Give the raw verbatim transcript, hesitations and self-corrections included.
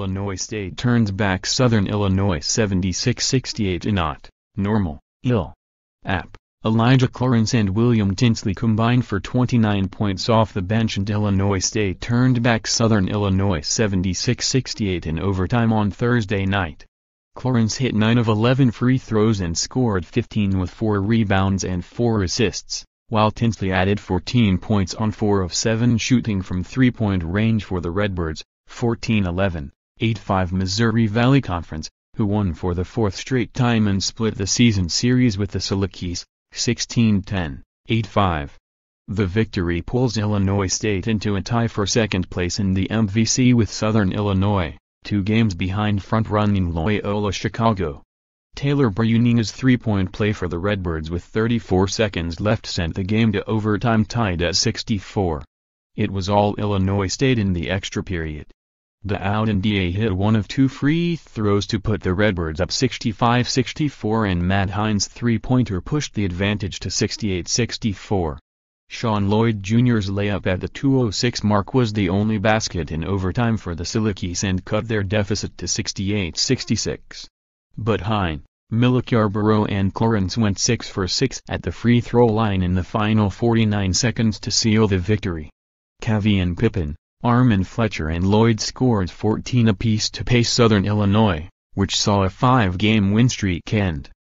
Illinois State turns back Southern Illinois seventy-six sixty-eight. Not normal, ill. App. Elijah Clarance and William Tinsley combined for twenty-nine points off the bench and Illinois State turned back Southern Illinois seventy-six sixty-eight in overtime on Thursday night. Clarance hit nine of eleven free throws and scored fifteen with four rebounds and four assists, while Tinsley added fourteen points on four of seven shooting from three-point range for the Redbirds, fourteen eleven, eight five Missouri Valley Conference, who won for the fourth straight time and split the season series with the Salukis, sixteen ten, eight five. The victory pulls Illinois State into a tie for second place in the M V C with Southern Illinois, two games behind front-running Loyola-Chicago. Taylor Bruninga's three-point play for the Redbirds with thirty-four seconds left sent the game to overtime tied at sixty-four. It was all Illinois State in the extra period. The out and D A hit one of two free throws to put the Redbirds up sixty-five sixty-four and Matt Hines' three-pointer pushed the advantage to sixty-eight sixty-four. Sean Lloyd Junior's layup at the two oh six mark was the only basket in overtime for the Salukis and cut their deficit to sixty-eight sixty-six. But Hine, Yarborough and Clarence went six for six at the free throw line in the final forty-nine seconds to seal the victory. Cavian Pippin, Armin Fletcher and Lloyd scored fourteen apiece to pace Southern Illinois, which saw a five-game win streak end.